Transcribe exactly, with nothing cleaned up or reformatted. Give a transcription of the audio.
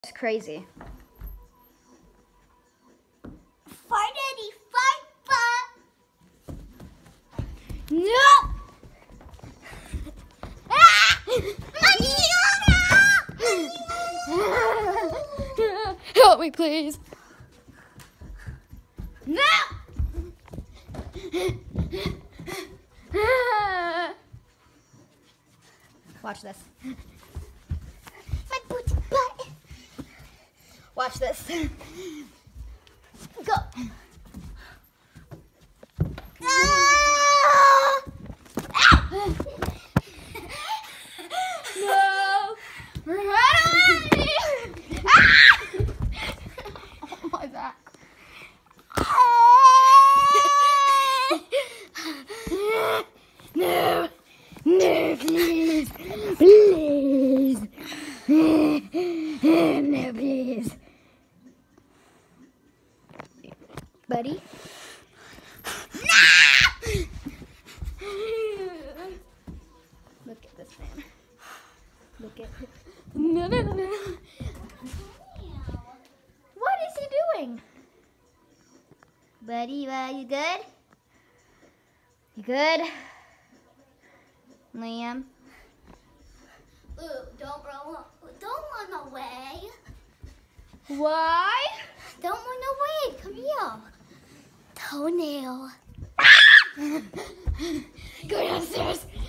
It's crazy. Fight, Eddie, fight, fight. No! Help me, please. No! Watch this. My booty butt. Watch this. Go. Ah! No! Run away! Ah! Oh, my back. No! No, please! Please! No, please! Buddy? Look at this man. Look at it. No, no, no, no. What is he doing? Buddy, uh, you good? You good? Liam? Ooh, don't run, don't run away. Why? Don't run away. Come here. Toenail. Go downstairs.